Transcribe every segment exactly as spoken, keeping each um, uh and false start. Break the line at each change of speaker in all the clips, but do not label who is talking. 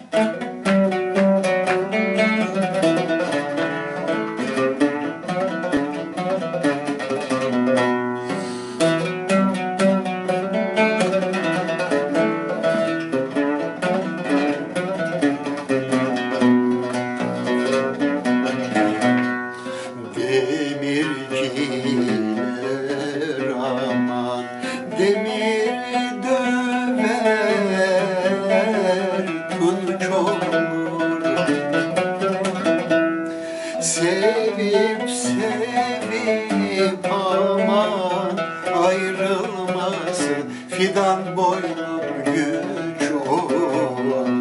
Demirciler aman demir döver tunç olur. Sevip sevip aman ayrılması fidan boynum güç olur.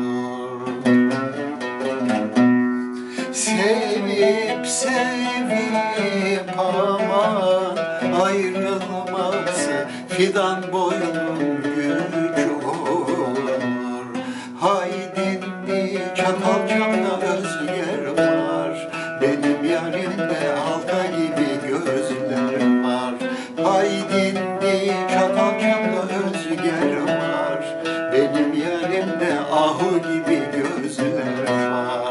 Sevip sevip aman ayrılması fidan boynum güç olur. Haydindi Çatalcam'da Özger var, benim yarimde halka gibi gözler var. Haydindi Çatalcam'da Özger var, benim yarimde ahu gibi gözler var.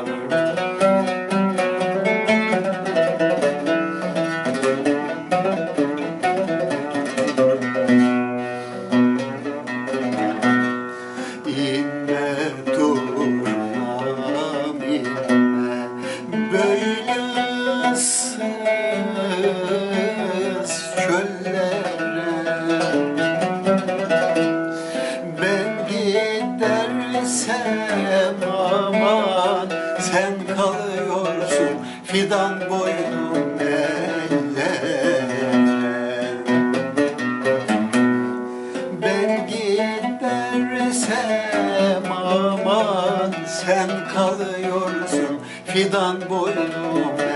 İnme turnam inme böyle ıssız çöllere. Ben gidersem aman sen kalıyorsun fidan boynum ellere. Ben gidersem aman sen kalıyorsun fidan boynum